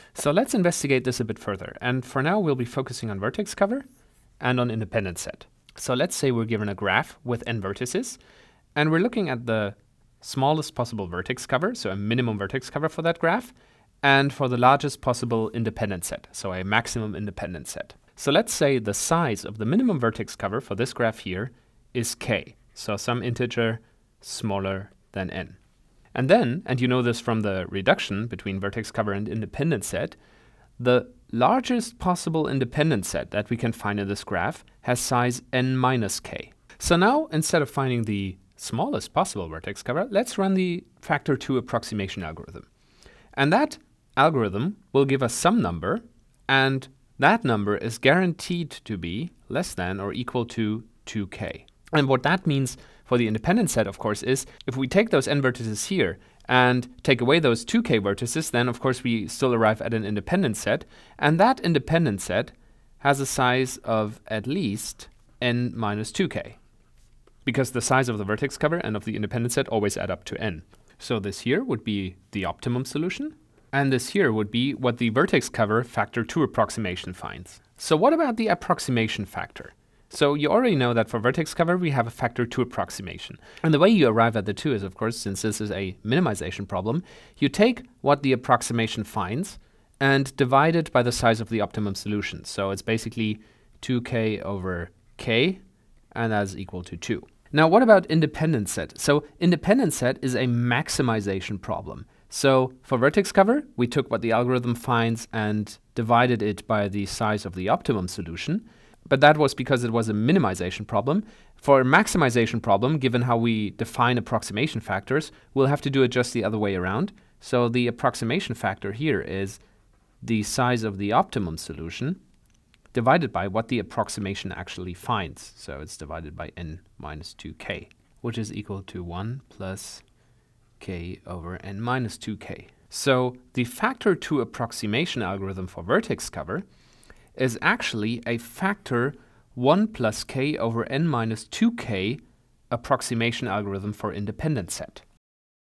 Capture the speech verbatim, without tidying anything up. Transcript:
So let's investigate this a bit further. And for now, we'll be focusing on vertex cover and on independent set. So let's say we're given a graph with n vertices, and we're looking at the smallest possible vertex cover, so a minimum vertex cover for that graph, and for the largest possible independent set, so a maximum independent set. So let's say the size of the minimum vertex cover for this graph here is k, so some integer smaller than n. And then, and you know this from the reduction between vertex cover and independent set, the largest possible independent set that we can find in this graph has size n minus k. So now, instead of finding the smallest possible vertex cover, let's run the factor two approximation algorithm. And that algorithm will give us some number, and that number is guaranteed to be less than or equal to two k. And what that means for the independent set, of course, is if we take those n vertices here and take away those two k vertices, then of course we still arrive at an independent set, and that independent set has a size of at least n minus two k, because the size of the vertex cover and of the independent set always add up to n. So this here would be the optimum solution, and this here would be what the vertex cover factor two approximation finds. So what about the approximation factor? So you already know that for vertex cover we have a factor two approximation. And the way you arrive at the two is, of course, since this is a minimization problem, you take what the approximation finds and divide it by the size of the optimum solution. So it's basically two k over k, and that's equal to two. Now what about independent set? So independent set is a maximization problem. So for vertex cover, we took what the algorithm finds and divided it by the size of the optimum solution. But that was because it was a minimization problem. For a maximization problem, given how we define approximation factors, we'll have to do it just the other way around. So the approximation factor here is the size of the optimum solution divided by what the approximation actually finds. So it's divided by n minus two k, which is equal to one plus k over n minus two k. So the factor two approximation algorithm for vertex cover is actually a factor one plus k over n minus two k approximation algorithm for independent set.